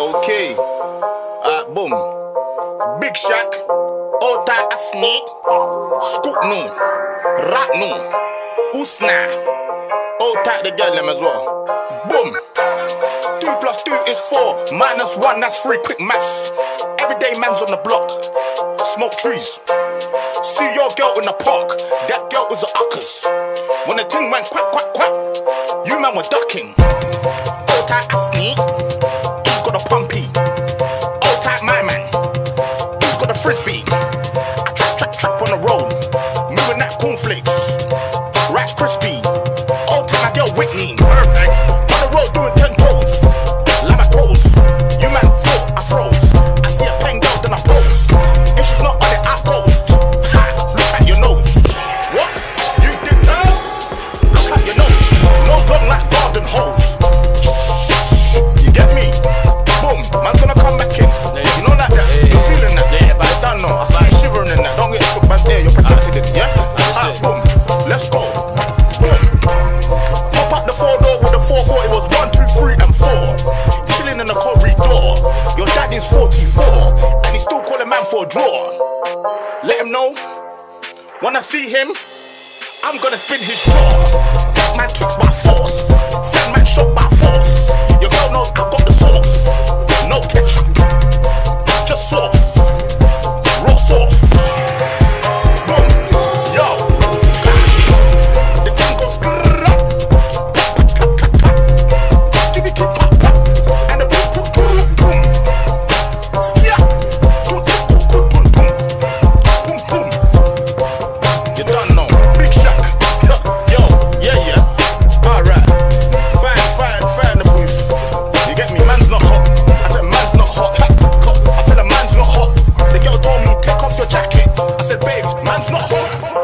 Okay. Boom. Big Shack. Old tight a snake. Scoop no. Rat no. Usna. Old tight the girl them as well. Boom. 2 plus 2 is 4. Minus 1, that's 3. Quick maths. Everyday man's on the block. Smoke trees. See your girl in the park. That girl was a uckers. When the thing went quack, quack, quack, you man were ducking. Old tight a snake. He's got a pumpy. Old tight my man. He's got a frisbee. I trap on the road. Moving that cornflakes. Rice crispy. Old tight my girl Whitney. On the road doing 10 toes. Lava toes. You man thought I froze. I see a pen girl then I pose. If she's not on it I post. Ha! Look at your nose. What? You did that? Look at your nose. Nose long like garden hose. You get me? Boom. Man's gonna come back in. You know like that? You're feeling that? Yeah, but I don't know. I see you shivering in that. Don't get shook man's ear. You're protected in it, yeah? Boom. Let's go. Boom. Pop up the 4-door with the 4-4. It was 1, 2, 3 and 4. Chilling in the corridor. Your daddy's 44 and he's still calling man for a draw. Let him know when I see him, I'm gonna spin his jaw. Take man tricks by force. Send man shot by force. Your girl knows I've got the sauce. No ketchup, just sauce. Raw sauce. Boom, yo. The thing goes skibby kick pop pop. And the boom boom boom boom. Skia. Boom boom boom boom boom. Boom boom. You don't know. Big Shack. Yo, yeah. Alright. Fine the booth. You get me? Man's not hot. I said man's not hot. I said the man's not hot. The girl told me take off your jacket. I said babes, man's not hot.